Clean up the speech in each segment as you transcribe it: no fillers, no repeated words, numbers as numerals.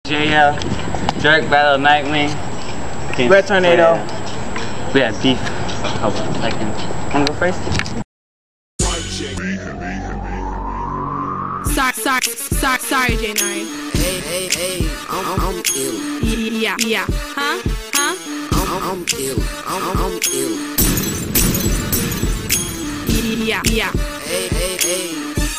JL, Jerk Battle Nightwing, Red Tornado. We had beef. Hold on a second. Wanna go first? Sorry, J9. Hey, I'm ill. Yeah. Huh? I'm ill. I'm ill. Yeah. Hey.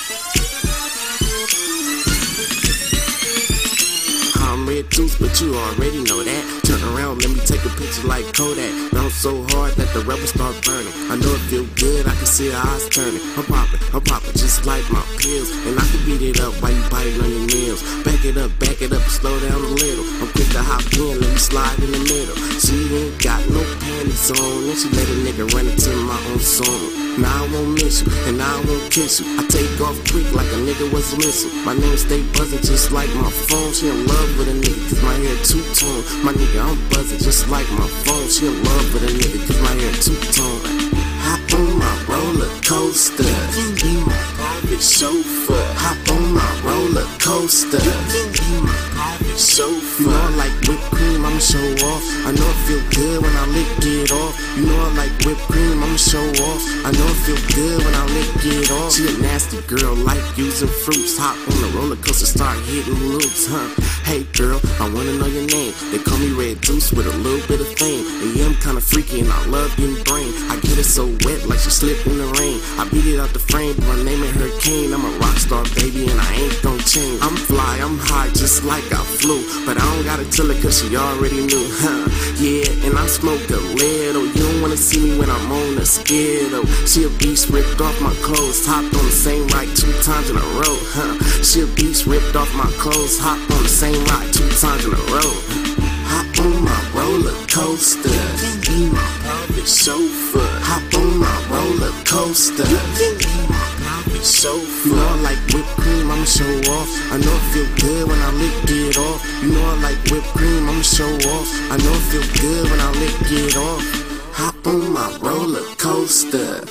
I'm red tooth, but you already know that. Turn around, let me take a picture like Kodak. Bounce so hard that the rubber start burning. I know it feel good, I can see her eyes turning. I'm popping just like my pills. And I can beat it up while you biting on your nails. Back it up, slow down a little. I'm quick to hop in, let me slide in the middle. She ain't got no panties on, and she let a nigga run into my own song. Now I won't miss you, and now I won't kiss you. I take off quick like a nigga was a missile. My name stay buzzing just like my phone. She in love with a nigga cause my hair two-tone. My nigga, I'm buzzing just like my phone. She in love with a nigga cause my hair two-tone. Hop on my roller coaster, be my private chauffeur. Hop on my roller coaster, be my private chauffeur. You know I like whipped cream, I'ma show off. I know it feel good when I lick it off. You know I like whipped cream, I'ma show off. I know it feel good when I lick it off. She a nasty girl, like using fruits. Hop on the roller coaster, start hitting loops, huh? Hey girl, I wanna know your name. They call me Red Deuce with a little bit of fame. And yeah, I'm kinda freaky and I love getting brain. I get it so wet like she slipped in the rain. I beat it out the frame, but my name ain't Hurricane. I'm a rock star, baby, and I ain't gon' change. I'm fly, I'm high, just like I flew. But I don't gotta tell her cause she already knew, huh? Yeah, and I smoke a little. You don't wanna see me when I'm on a skittle. She a beast, ripped off my clothes. Hopped on the same ride 2 times in a row, huh? She a beast, ripped off my clothes. Hopped on the same ride 2 times in a row. Hop on my roller coaster, be my private chauffeur. Hop on my roller coaster, be my private chauffeur. You know I like whipped cream, I'ma show off. I know it feel good when I lick it off. You know I like whipped cream, I'ma show off. I know it feel good when I lick it off. Hop on my roller coaster.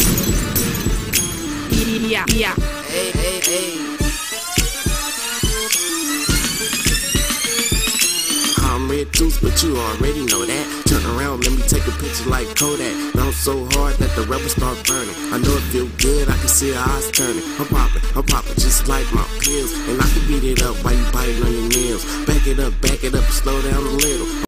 Yeah. Hey. I'm red tooth, but you already know that. Turn around, let me take a picture like Kodak. Bounce so hard that the rubber start burning. I know it feel good, I can see her eyes turning. I'm popping just like my pills. And I can beat it up while you biting on your nails. Back it up, slow down a little.